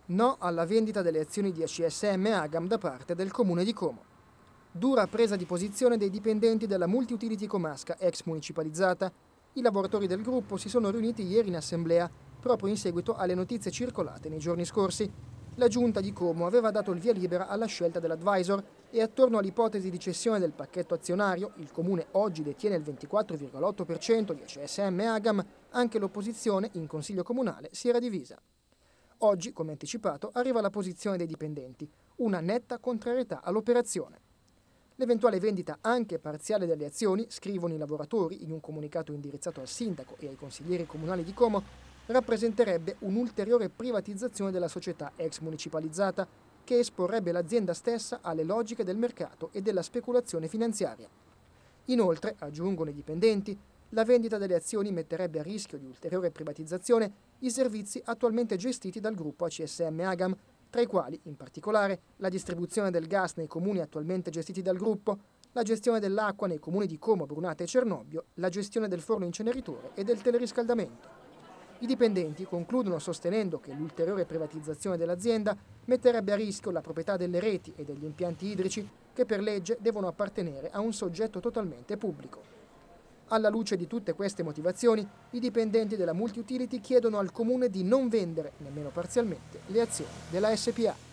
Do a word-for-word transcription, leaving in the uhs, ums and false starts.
No alla vendita delle azioni di A C S M Agam da parte del Comune di Como. Dura presa di posizione dei dipendenti della Multiutility Comasca, ex municipalizzata. I lavoratori del gruppo si sono riuniti ieri in assemblea, proprio in seguito alle notizie circolate nei giorni scorsi. La giunta di Como aveva dato il via libera alla scelta dell'advisor e attorno all'ipotesi di cessione del pacchetto azionario, il Comune oggi detiene il ventiquattro virgola otto per cento di A C S M Agam, anche l'opposizione in Consiglio Comunale si era divisa. Oggi, come anticipato, arriva la posizione dei dipendenti, una netta contrarietà all'operazione. L'eventuale vendita anche parziale delle azioni, scrivono i lavoratori in un comunicato indirizzato al sindaco e ai consiglieri comunali di Como, rappresenterebbe un'ulteriore privatizzazione della società ex municipalizzata che esporrebbe l'azienda stessa alle logiche del mercato e della speculazione finanziaria. Inoltre, aggiungono i dipendenti, la vendita delle azioni metterebbe a rischio di ulteriore privatizzazione i servizi attualmente gestiti dal gruppo A C S M Agam, tra i quali, in particolare, la distribuzione del gas nei comuni attualmente gestiti dal gruppo, la gestione dell'acqua nei comuni di Como, Brunate e Cernobbio, la gestione del forno inceneritore e del teleriscaldamento. I dipendenti concludono sostenendo che l'ulteriore privatizzazione dell'azienda metterebbe a rischio la proprietà delle reti e degli impianti idrici che per legge devono appartenere a un soggetto totalmente pubblico. Alla luce di tutte queste motivazioni, i dipendenti della Multiutility chiedono al Comune di non vendere, nemmeno parzialmente, le azioni della S P A.